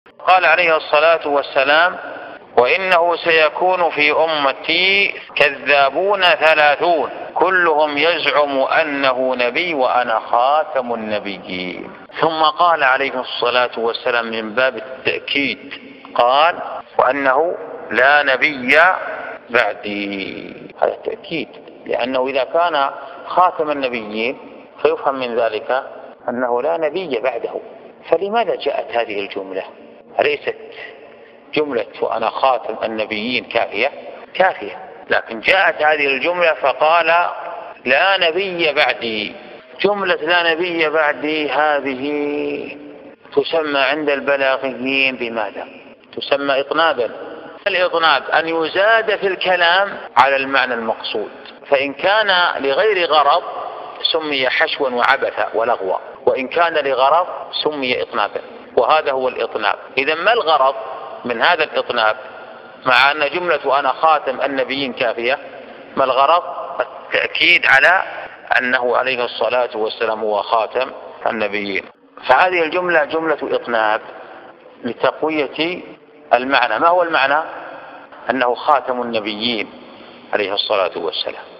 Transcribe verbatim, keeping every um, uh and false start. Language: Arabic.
قال عليه الصلاة والسلام: وإنه سيكون في أمتي كذابون ثلاثون كلهم يزعم أنه نبي وأنا خاتم النبيين. ثم قال عليه الصلاة والسلام من باب التأكيد، قال: وأنه لا نبي بعدي. هذا التأكيد، لأنه إذا كان خاتم النبيين فيفهم من ذلك أنه لا نبي بعده. فلماذا جاءت هذه الجملة؟ أليست جملة وأنا خاتم النبيين كافية؟ كافية، لكن جاءت هذه الجملة فقال: لا نبي بعدي. جملة لا نبي بعدي هذه تسمى عند البلاغيين بماذا؟ تسمى إطنابا. الإطناب أن يزاد في الكلام على المعنى المقصود، فإن كان لغير غرض سمي حشوا وعبثا ولغوا، وإن كان لغرض سمي إطنابا، وهذا هو الإطناب. إذا ما الغرض من هذا الإطناب مع أن جملة أنا خاتم النبيين كافية؟ ما الغرض؟ التأكيد على أنه عليه الصلاة والسلام هو خاتم النبيين. فهذه الجملة جملة إطناب لتقوية المعنى. ما هو المعنى؟ أنه خاتم النبيين عليه الصلاة والسلام.